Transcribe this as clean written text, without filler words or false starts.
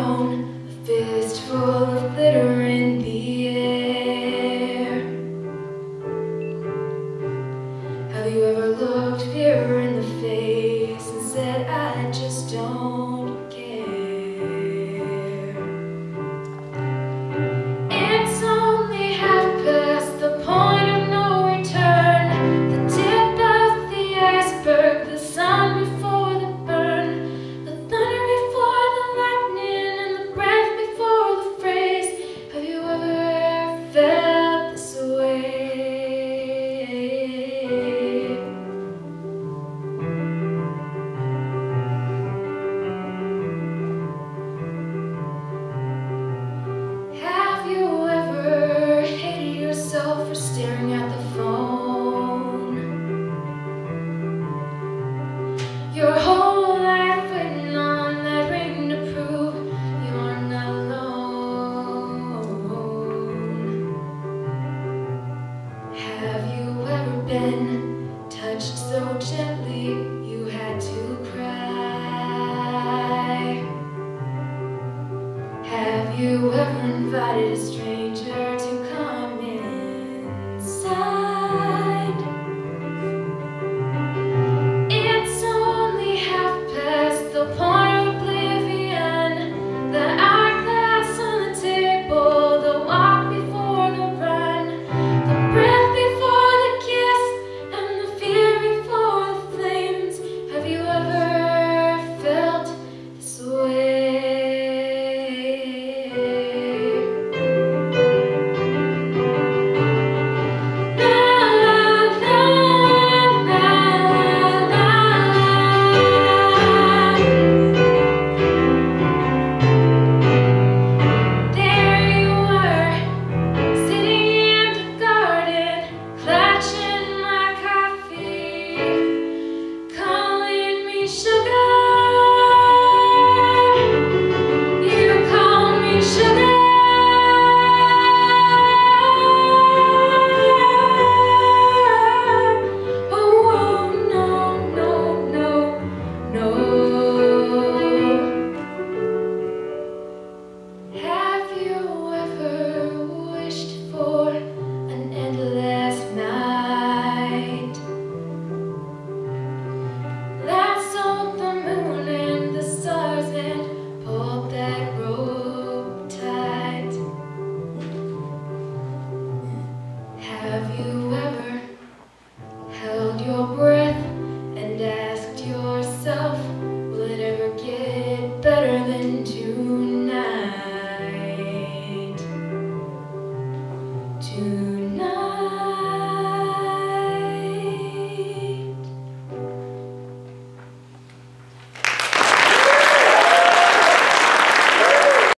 thrown, a fistful of glitter in the air. Have you ever looked fear in the face and said, I just don't care? It's only half past the point of no return, the tip of the iceberg, the sun before the burn, the thunder before the lightning, and the breath before the phrase. Have you ever felt this way? Have you ever hated yourself for staring at the phone? Your whole life waiting on that ring to prove you're not alone. Have you ever been touched so gently you had to cry? Have you ever invited a stranger to come inside? It's only half past the point of oblivion, the hourglass on the table, the walk before the run, the breath before the kiss, and the fear before the flames. Have you ever felt this way? Have you ever wished for an endless night? That sold the moon and the stars and pulled that rope tight. Have you ever held your breath and asked yourself, will it ever get better than tonight? Tonight.